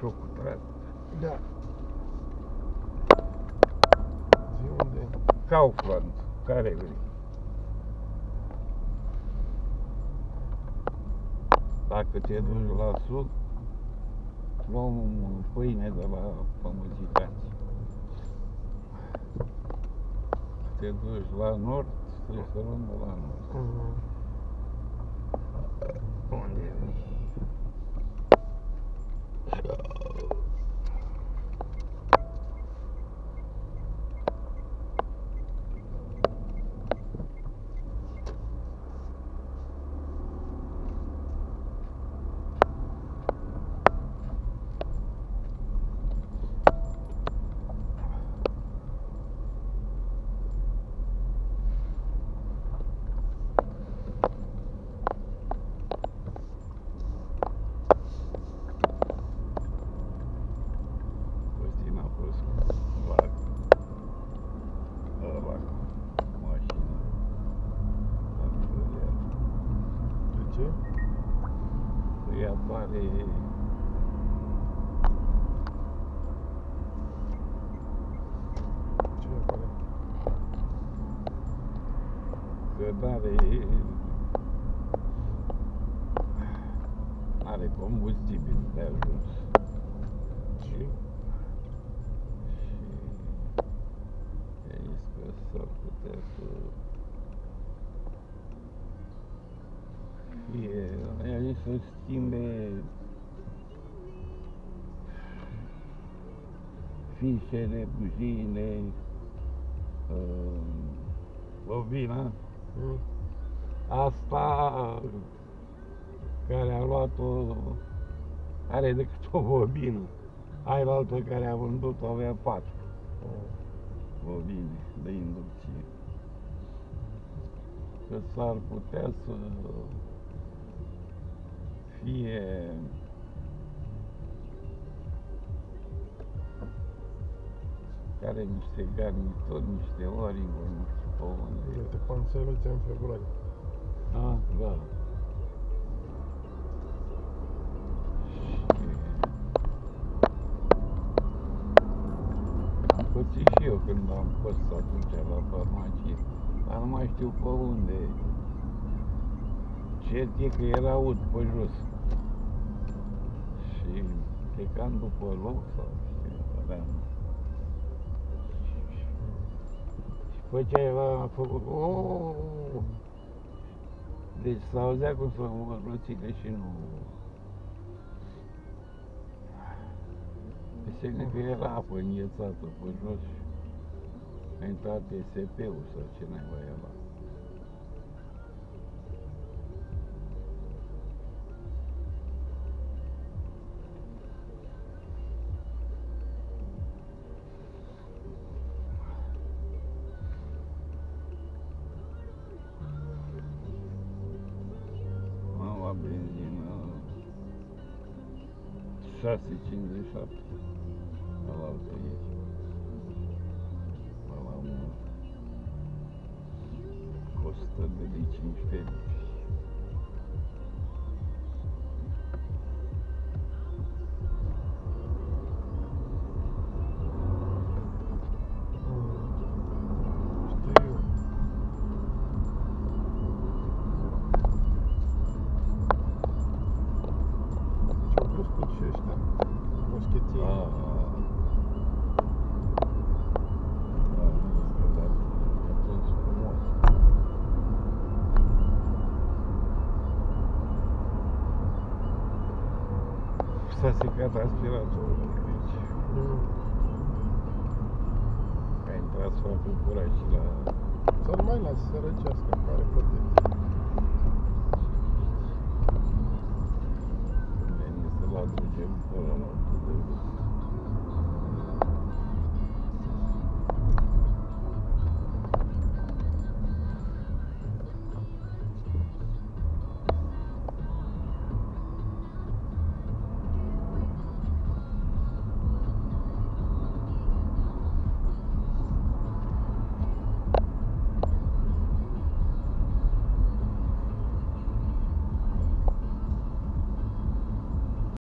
și-o cutrat. Da. Zi unde e? Kaufland, care vrei? Dacă te duci la sud, luăm pâine de la pământicanți. Te duci la nord, trebuie să luăm de la nord. Unde vrei? Îi apare ce apare? că n-are combustibil de ajuns. Și? Și că s-ar putea să schimbe fișele, bujiile, bobina. Asta care a luat-o are decât o bobină. Ailaltă care a vândut-o avea 4 bobine de inducție. Că s-ar putea să fie care niște garnituri, niște ori-uri, nu știu pe unde. Uite, panseluțe în februarie. Da, da. Am pățit și eu când am fost atunci la farmacie, dar nu mai știu pe unde. Cert e că era ud pe jos. Și plecam după loc sau știu, aveam. Și pe ce a făcut, deci s-auzea cum s-a învățit, deși nu. Înseamnă că era apă înghețată pe jos și a intrat SP-ul sau ce naiba era. Benzină 6,57 la altă ieri. La mult. Costă de 15 lei. S-a secat aspiratorul, deci a intrat să facă curaj și la... Să-l mai las să răcească, care protecție. Când veni să-l aducem până la altă de vârstă.